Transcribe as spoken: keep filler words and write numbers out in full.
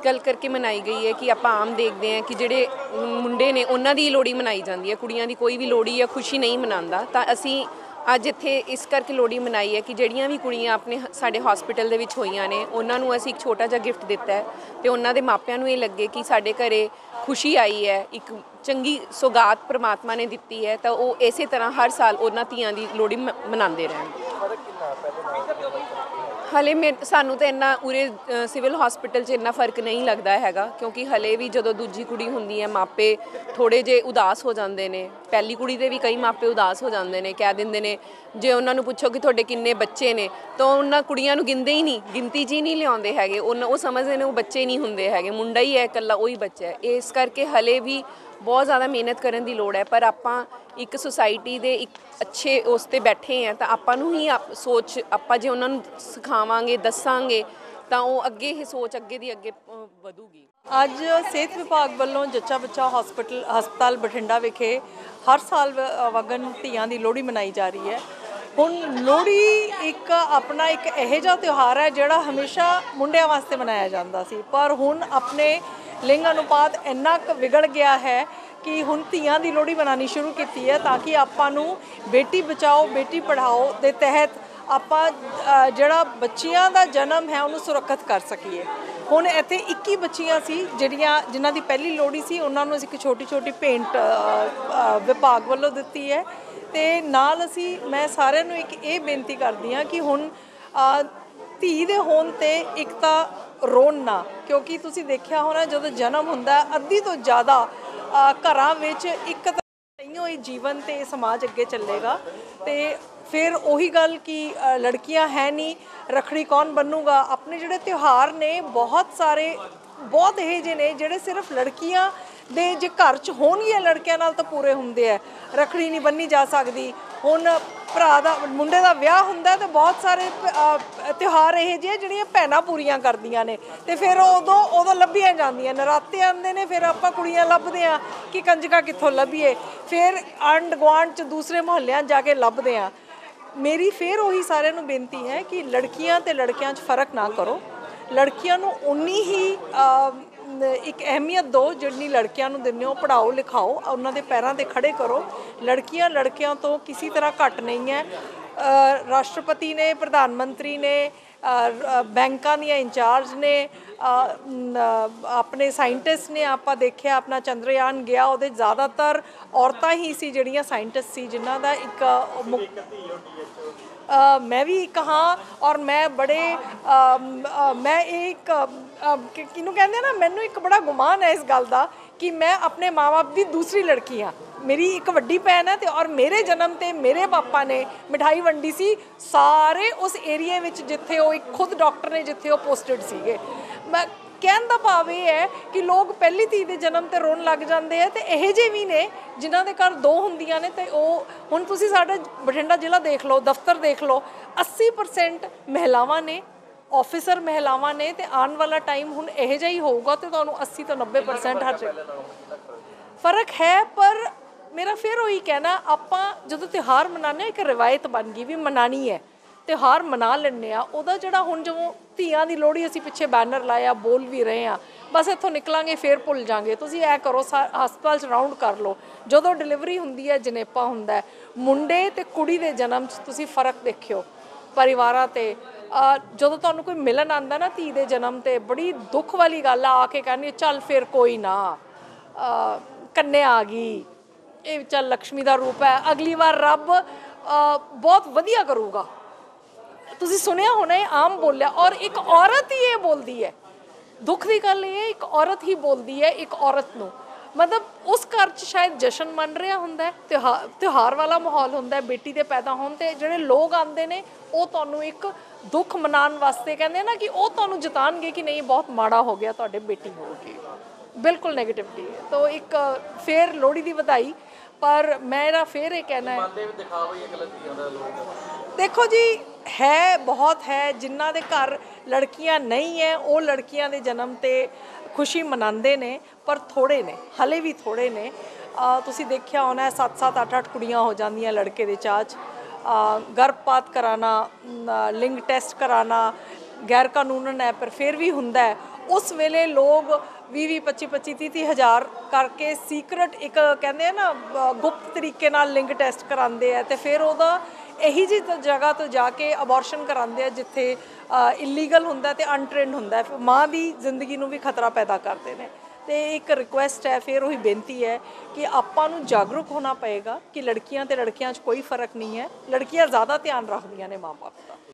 ਗੱਲ ਕਰਕੇ ਮਨਾਈ ਗਈ ਹੈ ਕਿ ਆਪਾਂ ਆਮ ਦੇਖਦੇ ਹਾਂ ਕਿ ਜਿਹੜੇ ਮੁੰਡੇ ਨੇ ਉਹਨਾਂ ਦੀ ਲੋਹੜੀ ਮਨਾਈ ਜਾਂਦੀ ਹੈ, ਕੁੜੀਆਂ ਦੀ ਕੋਈ ਵੀ ਲੋਹੜੀ ਜਾਂ ਖੁਸ਼ੀ ਨਹੀਂ ਮਨਾਉਂਦਾ। ਤਾਂ ਅਸੀਂ ਅੱਜ ਇੱਥੇ ਇਸ ਕਰਕੇ ਲੋਹੜੀ ਮਨਾਈ ਹੈ ਕਿ ਜਿਹੜੀਆਂ ਵੀ ਕੁੜੀਆਂ ਆਪਣੇ ਸਾਡੇ ਹਸਪੀਟਲ ਦੇ ਵਿੱਚ ਹੋਈਆਂ ਨੇ ਉਹਨਾਂ ਨੂੰ ਅਸੀਂ ਇੱਕ ਛੋਟਾ ਜਿਹਾ ਗਿਫਟ ਦਿੱਤਾ ਹੈ ਅਤੇ ਉਹਨਾਂ ਦੇ ਮਾਪਿਆਂ ਨੂੰ ਇਹ ਲੱਗੇ ਕਿ ਸਾਡੇ ਘਰ ਖੁਸ਼ੀ ਆਈ ਹੈ, ਇੱਕ ਚੰਗੀ ਸੌਗਾਤ ਪ੍ਰਮਾਤਮਾ ਨੇ ਦਿੱਤੀ ਹੈ, ਤਾਂ ਉਹ ਇਸੇ ਤਰ੍ਹਾਂ ਹਰ ਸਾਲ ਉਹਨਾਂ ਧੀਆਂ ਦੀ ਲੋਹੜੀ ਮ ਮਨਾਉਂਦੇ ਰਹਿਣ। ਹਲੇ ਮੇ ਸਾਨੂੰ ਤਾਂ ਇੰਨਾ ਉਰੇ ਸਿਵਲ ਹਸਪੀਟਲ 'ਚ ਇੰਨਾ ਫਰਕ ਨਹੀਂ ਲੱਗਦਾ ਹੈਗਾ, ਕਿਉਂਕਿ ਹਲੇ ਵੀ ਜਦੋਂ ਦੂਜੀ ਕੁੜੀ ਹੁੰਦੀ ਹੈ ਮਾਪੇ ਥੋੜ੍ਹੇ ਜਿਹੇ ਉਦਾਸ ਹੋ ਜਾਂਦੇ ਨੇ। ਪਹਿਲੀ ਕੁੜੀ ਦੇ ਵੀ ਕਈ ਮਾਪੇ ਉਦਾਸ ਹੋ ਜਾਂਦੇ ਨੇ, ਕਹਿ ਦਿੰਦੇ ਨੇ ਜੇ ਉਹਨਾਂ ਨੂੰ ਪੁੱਛੋ ਕਿ ਤੁਹਾਡੇ ਕਿੰਨੇ ਬੱਚੇ ਨੇ ਤਾਂ ਉਹਨਾਂ ਕੁੜੀਆਂ ਨੂੰ ਗਿਣਦੇ ਹੀ ਨਹੀਂ, ਗਿਣਤੀ 'ਚ ਹੀ ਨਹੀਂ ਲਿਆਉਂਦੇ ਹੈਗੇ। ਉਹਨਾਂ ਉਹ ਸਮਝਦੇ ਨੇ ਉਹ ਬੱਚੇ ਨਹੀਂ ਹੁੰਦੇ ਹੈਗੇ, ਮੁੰਡਾ ਹੀ ਹੈ ਇਕੱਲਾ, ਉਹੀ ਬੱਚਾ ਹੈ। ਇਸ ਕਰਕੇ ਹਲੇ ਵੀ ਬਹੁਤ ਜ਼ਿਆਦਾ ਮਿਹਨਤ ਕਰਨ ਦੀ ਲੋੜ ਹੈ, ਪਰ ਆਪਾਂ ਇੱਕ ਸੁਸਾਇਟੀ ਦੇ ਇੱਕ ਅੱਛੇ ਉਸ 'ਤੇ ਬੈਠੇ ਹਾਂ ਤਾਂ ਆਪਾਂ ਨੂੰ ਹੀ ਆਪ ਸੋਚ ਆਪਾਂ ਜੇ ਉਹਨਾਂ ਨੂੰ ਸਿਖਾਵਾਂਗੇ ਦੱਸਾਂਗੇ ਤਾਂ ਉਹ ਅੱਗੇ ਇਹ ਸੋਚ ਅੱਗੇ ਦੀ ਅੱਗੇ ਵਧੂਗੀ। ਅੱਜ ਸਿਹਤ ਵਿਭਾਗ ਵੱਲੋਂ ਜੱਚਾ ਬੱਚਾ ਹਸਪੀਟਲ ਹਸਪਤਾਲ ਬਠਿੰਡਾ ਵਿਖੇ ਹਰ ਸਾਲ ਵਗਨ ਧੀਆਂ ਦੀ ਲੋਹੜੀ ਮਨਾਈ ਜਾ ਰਹੀ ਹੈ। ਹੁਣ ਲੋਹੜੀ ਇੱਕ ਆਪਣਾ ਇੱਕ ਇਹੋ ਜਿਹਾ ਤਿਉਹਾਰ ਹੈ ਜਿਹੜਾ ਹਮੇਸ਼ਾ ਮੁੰਡਿਆਂ ਵਾਸਤੇ ਮਨਾਇਆ ਜਾਂਦਾ ਸੀ, ਪਰ ਹੁਣ ਆਪਣੇ ਲਿੰਗ ਅਨੁਪਾਤ ਇੰਨਾ ਕੁ ਵਿਗੜ ਗਿਆ ਹੈ ਕਿ ਹੁਣ ਧੀਆਂ ਦੀ ਲੋਹੜੀ ਮਨਾਉਣੀ ਸ਼ੁਰੂ ਕੀਤੀ ਹੈ ਤਾਂ ਕਿ ਆਪਾਂ ਨੂੰ ਬੇਟੀ ਬਚਾਓ ਬੇਟੀ ਪੜ੍ਹਾਓ ਦੇ ਤਹਿਤ ਆਪਾਂ ਜਿਹੜਾ ਬੱਚੀਆਂ ਦਾ ਜਨਮ ਹੈ ਉਹਨੂੰ ਸੁਰੱਖਿਅਤ ਕਰ ਸਕੀਏ। ਹੁਣ ਇੱਥੇ ਇੱਕੀ ਬੱਚੀਆਂ ਸੀ ਜਿਹੜੀਆਂ ਜਿਨ੍ਹਾਂ ਦੀ ਪਹਿਲੀ ਲੋਹੜੀ ਸੀ, ਉਹਨਾਂ ਨੂੰ ਅਸੀਂ ਇੱਕ ਛੋਟੀ ਛੋਟੀ ਭੇਂਟ ਵਿਭਾਗ ਵੱਲੋਂ ਦਿੱਤੀ ਹੈ। ਅਤੇ ਨਾਲ ਅਸੀਂ ਮੈਂ ਸਾਰਿਆਂ ਨੂੰ ਇੱਕ ਇਹ ਬੇਨਤੀ ਕਰਦੀ ਹਾਂ ਕਿ ਹੁਣ ਧੀ ਦੇ ਹੋਣ 'ਤੇ ਇੱਕ ਤਾਂ ਰੋਣ ਨਾ, ਕਿਉਂਕਿ ਤੁਸੀਂ ਦੇਖਿਆ ਹੋਣਾ ਜਦੋਂ ਜਨਮ ਹੁੰਦਾ ਅੱਧੀ ਤੋਂ ਜ਼ਿਆਦਾ ਘਰਾਂ ਵਿੱਚ ਇੱਕ ਤਾਂ ਨਹੀਂ ਹੋਈ ਜੀਵਨ 'ਤੇ ਸਮਾਜ ਅੱਗੇ ਚੱਲੇਗਾ। ਅਤੇ ਫਿਰ ਉਹੀ ਗੱਲ ਕਿ ਲੜਕੀਆਂ ਹੈ ਨਹੀਂ, ਰੱਖੜੀ ਕੌਣ ਬੰਨੂਗਾ। ਆਪਣੇ ਜਿਹੜੇ ਤਿਉਹਾਰ ਨੇ ਬਹੁਤ ਸਾਰੇ ਬਹੁਤ ਇਹੋ ਜਿਹੇ ਨੇ ਜਿਹੜੇ ਸਿਰਫ ਲੜਕੀਆਂ ਦੇ ਜੇ ਘਰ 'ਚ ਹੋਣਗੀਆਂ ਲੜਕਿਆਂ ਨਾਲ ਤਾਂ ਪੂਰੇ ਹੁੰਦੇ ਹੈ। ਰੱਖੜੀ ਨਹੀਂ ਬੰਨੀ ਜਾ ਸਕਦੀ। ਹੁਣ ਭਰਾ ਦਾ ਮੁੰਡੇ ਦਾ ਵਿਆਹ ਹੁੰਦਾ ਤਾਂ ਬਹੁਤ ਸਾਰੇ ਤਿਉਹਾਰ ਇਹੋ ਜਿਹੇ ਜਿਹੜੀਆਂ ਭੈਣਾਂ ਪੂਰੀਆਂ ਕਰਦੀਆਂ ਨੇ ਅਤੇ ਫਿਰ ਉਦੋਂ ਉਦੋਂ ਲੱਭੀਆਂ ਜਾਂਦੀਆਂ। ਨਰਾਤੇ ਆਉਂਦੇ ਨੇ ਫਿਰ ਆਪਾਂ ਕੁੜੀਆਂ ਲੱਭਦੇ ਹਾਂ ਕਿ ਕੰਜਕਾਂ ਕਿੱਥੋਂ ਲੱਭੀਏ, ਫਿਰ ਆਂਢ ਗੁਆਂਢ 'ਚ ਦੂਸਰੇ ਮੁਹੱਲਿਆਂ 'ਚ ਜਾ ਕੇ ਲੱਭਦੇ ਹਾਂ। ਮੇਰੀ ਫਿਰ ਉਹੀ ਸਾਰਿਆਂ ਨੂੰ ਬੇਨਤੀ ਹੈ ਕਿ ਲੜਕੀਆਂ ਅਤੇ ਲੜਕਿਆਂ 'ਚ ਫਰਕ ਨਾ ਕਰੋ। ਲੜਕੀਆਂ ਨੂੰ ਉਨੀ ਹੀ ਇੱਕ ਅਹਿਮੀਅਤ ਦਿਓ ਜਿੰਨੀ ਲੜਕਿਆਂ ਨੂੰ ਦਿੰਦੇ ਹੋ। ਪੜ੍ਹਾਓ ਲਿਖਾਓ, ਉਹਨਾਂ ਦੇ ਪੈਰਾਂ 'ਤੇ ਖੜ੍ਹੇ ਕਰੋ। ਲੜਕੀਆਂ ਲੜਕਿਆਂ ਤੋਂ ਕਿਸੇ ਤਰ੍ਹਾਂ ਘੱਟ ਨਹੀਂ ਹੈ। ਰਾਸ਼ਟਰਪਤੀ ਨੇ, ਪ੍ਰਧਾਨ ਮੰਤਰੀ ਨੇ, ਬੈਂਕਾਂ ਦੀਆਂ ਇੰਚਾਰਜ ਨੇ, ਆਪਣੇ ਸਾਇੰਟਿਸਟ ਨੇ। ਆਪਾਂ ਦੇਖਿਆ ਆਪਣਾ ਚੰਦਰਯਾਨ ਗਿਆ ਉਹਦੇ ਜ਼ਿਆਦਾਤਰ ਔਰਤਾਂ ਹੀ ਸੀ ਜਿਹੜੀਆਂ ਸਾਇੰਟਿਸਟ ਸੀ ਜਿਨ੍ਹਾਂ ਦਾ ਇੱਕ ਮੈਂ ਵੀ ਇੱਕ ਹਾਂ। ਔਰ ਮੈਂ ਬੜੇ ਮੈਂ ਇਹ ਇੱਕ ਕਿਹਨੂੰ ਕਹਿੰਦੇ ਨਾ, ਮੈਨੂੰ ਇੱਕ ਬੜਾ ਗੁਮਾਨ ਹੈ ਇਸ ਗੱਲ ਦਾ ਕਿ ਮੈਂ ਆਪਣੇ ਮਾਂ ਬਾਪ ਦੀ ਦੂਸਰੀ ਲੜਕੀ ਹਾਂ। ਮੇਰੀ ਇੱਕ ਵੱਡੀ ਭੈਣ ਹੈ ਅਤੇ ਔਰ ਮੇਰੇ ਜਨਮ 'ਤੇ ਮੇਰੇ ਪਾਪਾ ਨੇ ਮਿਠਾਈ ਵੰਡੀ ਸੀ ਸਾਰੇ ਉਸ ਏਰੀਏ ਵਿੱਚ ਜਿੱਥੇ ਉਹ ਇੱਕ ਖੁਦ ਡਾਕਟਰ ਨੇ ਜਿੱਥੇ ਉਹ ਪੋਸਟਡ ਸੀਗੇ। ਮੈਂ ਕਹਿਣ ਦਾ ਭਾਵ ਇਹ ਹੈ ਕਿ ਲੋਕ ਪਹਿਲੀ ਧੀ ਦੇ ਜਨਮ 'ਤੇ ਰੋਣ ਲੱਗ ਜਾਂਦੇ ਆ ਅਤੇ ਇਹੋ ਜਿਹੇ ਵੀ ਨੇ ਜਿਨ੍ਹਾਂ ਦੇ ਘਰ ਦੋ ਹੁੰਦੀਆਂ ਨੇ। ਅਤੇ ਉਹ ਹੁਣ ਤੁਸੀਂ ਸਾਡਾ ਬਠਿੰਡਾ ਜ਼ਿਲ੍ਹਾ ਦੇਖ ਲਓ, ਦਫ਼ਤਰ ਦੇਖ ਲਓ, ਅੱਸੀ ਪਰਸੈਂਟ ਮਹਿਲਾਵਾਂ ਨੇ, ਆਫਿਸਰ ਮਹਿਲਾਵਾਂ ਨੇ। ਅਤੇ ਆਉਣ ਵਾਲਾ ਟਾਈਮ ਹੁਣ ਇਹੋ ਜਿਹਾ ਹੀ ਹੋਊਗਾ ਅਤੇ ਤੁਹਾਨੂੰ ਅੱਸੀ ਤੋਂ ਨੱਬੇ ਪਰਸੈਂਟ ਹਰ ਜਗ੍ਹਾ ਫਰਕ ਹੈ। ਪਰ ਮੇਰਾ ਫਿਰ ਉਹੀ ਕਹਿਣਾ, ਆਪਾਂ ਜਦੋਂ ਤਿਉਹਾਰ ਮਨਾਉਂਦੇ ਹਾਂ ਇੱਕ ਰਿਵਾਇਤ ਬਣ ਗਈ ਵੀ ਮਨਾਉਣੀ ਹੈ, ਤਿਉਹਾਰ ਮਨਾ ਲੈਂਦੇ ਹਾਂ। ਉਹਦਾ ਜਿਹੜਾ ਹੁਣ ਜਦੋਂ ਧੀਆਂ ਦੀ ਲੋਹੜੀ ਅਸੀਂ ਪਿੱਛੇ ਬੈਨਰ ਲਾਇਆ, ਬੋਲ ਵੀ ਰਹੇ ਹਾਂ, ਬਸ ਇੱਥੋਂ ਨਿਕਲਾਂਗੇ ਫਿਰ ਭੁੱਲ ਜਾਵਾਂਗੇ। ਤੁਸੀਂ ਇਹ ਕਰੋ, ਸਾ ਹਸਪਤਾਲ 'ਚ ਰਾਊਂਡ ਕਰ ਲਓ। ਜਦੋਂ ਡਿਲੀਵਰੀ ਹੁੰਦੀ ਹੈ ਜਣੇਪਾ ਹੁੰਦਾ, ਮੁੰਡੇ ਅਤੇ ਕੁੜੀ ਦੇ ਜਨਮ 'ਚ ਤੁਸੀਂ ਫ਼ਰਕ ਦੇਖਿਓ ਪਰਿਵਾਰਾਂ 'ਤੇ। ਜਦੋਂ ਤੁਹਾਨੂੰ ਕੋਈ ਮਿਲਣ ਆਉਂਦਾ ਨਾ ਧੀ ਦੇ ਜਨਮ 'ਤੇ, ਬੜੀ ਦੁੱਖ ਵਾਲੀ ਗੱਲ ਆ ਆ ਕੇ ਕਹਿੰਦੀ ਚੱਲ ਫਿਰ ਕੋਈ ਨਾ, ਕੰਨਿਆ ਆ ਗਈ, ਇਹ ਚੱਲ ਲਕਸ਼ਮੀ ਦਾ ਰੂਪ ਹੈ, ਅਗਲੀ ਵਾਰ ਰੱਬ ਬਹੁਤ ਵਧੀਆ ਕਰੂਗਾ। ਤੁਸੀਂ ਸੁਣਿਆ ਹੋਣਾ ਇਹ ਆਮ ਬੋਲਿਆ, ਔਰ ਇੱਕ ਔਰਤ ਹੀ ਇਹ ਬੋਲਦੀ ਹੈ। ਦੁੱਖ ਦੀ ਗੱਲ ਇਹ ਹੈ ਇੱਕ ਔਰਤ ਹੀ ਬੋਲਦੀ ਹੈ ਇੱਕ ਔਰਤ ਨੂੰ। ਮਤਲਬ ਉਸ ਘਰ 'ਚ ਸ਼ਾਇਦ ਜਸ਼ਨ ਮੰਨ ਰਿਹਾ ਹੁੰਦਾ, ਤਿਉਹਾਰ ਤਿਉਹਾਰ ਵਾਲਾ ਮਾਹੌਲ ਹੁੰਦਾ ਬੇਟੀ ਦੇ ਪੈਦਾ ਹੋਣ 'ਤੇ। ਜਿਹੜੇ ਲੋਕ ਆਉਂਦੇ ਨੇ ਉਹ ਤੁਹਾਨੂੰ ਇੱਕ ਦੁੱਖ ਮਨਾਉਣ ਵਾਸਤੇ ਕਹਿੰਦੇ ਨਾ ਕਿ ਉਹ ਤੁਹਾਨੂੰ ਜਤਾਉਣਗੇ ਕਿ ਨਹੀਂ ਬਹੁਤ ਮਾੜਾ ਹੋ ਗਿਆ ਤੁਹਾਡੇ ਬੇਟੀ ਹੋ ਗਈ, ਬਿਲਕੁਲ ਨੈਗੇਟਿਵਿਟੀ ਹੈ। ਤਾਂ ਇੱਕ ਫਿਰ ਲੋਹੜੀ ਦੀ ਵਧਾਈ। ਪਰ ਮੇਰਾ ਫਿਰ ਇਹ ਕਹਿਣਾ ਹੈ, ਦੇਖੋ ਜੀ ਹੈ ਬਹੁਤ ਹੈ ਜਿਨ੍ਹਾਂ ਦੇ ਘਰ ਲੜਕੀਆਂ ਨਹੀਂ ਹੈ ਉਹ ਲੜਕੀਆਂ ਦੇ ਜਨਮ 'ਤੇ ਖੁਸ਼ੀ ਮਨਾਉਂਦੇ ਨੇ, ਪਰ ਥੋੜ੍ਹੇ ਨੇ, ਹਾਲੇ ਵੀ ਥੋੜ੍ਹੇ ਨੇ। ਤੁਸੀਂ ਦੇਖਿਆ ਹੋਣਾ ਸੱਤ ਸੱਤ ਅੱਠ ਅੱਠ ਕੁੜੀਆਂ ਹੋ ਜਾਂਦੀਆਂ ਲੜਕੇ ਦੇ ਚਾਅ 'ਚ। ਗਰਭਪਾਤ ਕਰਾਉਣਾ, ਲਿੰਗ ਟੈਸਟ ਕਰਾਉਣਾ, ਗੈਰ ਕਾਨੂੰਨ ਹੈ ਪਰ ਫਿਰ ਵੀ ਹੁੰਦਾ ਹੈ, ਉਸ ਵੇਲੇ ਲੋਕ ਵੀਹ ਵੀਹ ਪੱਚੀ ਪੱਚੀ ਤੀਹ ਤੀਹ ਹਜ਼ਾਰ ਕਰਕੇ ਸੀਕਰਟ ਇੱਕ ਕਹਿੰਦੇ ਆ ਨਾ ਬ- ਗੁਪਤ ਤਰੀਕੇ ਨਾਲ ਲਿੰਗ ਟੈਸਟ ਕਰਾਉਂਦੇ ਆ ਤੇ ਫਿਰ ਉਹਦਾ ਇਹੀ ਜਿਹੀ ਜਗ੍ਹਾ ਤੋਂ ਜਾ ਕੇ ਅਬੋਰਸ਼ਨ ਕਰਾਉਂਦੇ ਆ ਜਿੱਥੇ ਇਲੀਗਲ ਹੁੰਦਾ ਤੇ ਅਨਟ੍ਰੇਨਡ ਹੁੰਦਾ, ਫਿਰ ਮਾਂ ਦੀ ਜ਼ਿੰਦਗੀ ਨੂੰ ਵੀ ਖਤਰਾ ਪੈਦਾ ਕਰਦੇ ਨੇ। ਤੇ ਇੱਕ ਰਿਕੁਐਸਟ ਹੈ, ਫਿਰ ਉਹੀ ਬੇਨਤੀ ਹੈ ਕਿ ਆਪਾਂ ਨੂੰ ਜਾਗਰੂਕ ਹੋਣਾ ਪਏਗਾ ਕਿ ਲੜਕੀਆਂ ਤੇ ਲੜਕਿਆਂ 'ਚ ਕੋਈ ਫਰਕ ਨਹੀਂ ਹੈ, ਲੜਕੀਆਂ ਜ਼ਿਆਦਾ ਧਿਆਨ ਰੱਖਦੀਆਂ ਨੇ ਮਾਂ ਬਾਪ ਦਾ।